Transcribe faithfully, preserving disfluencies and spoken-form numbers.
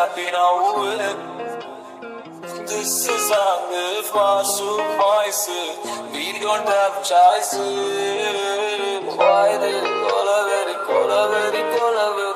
happy now with. This is how if my surprises. We don't have choices. Why they call a very, call a very, call a very.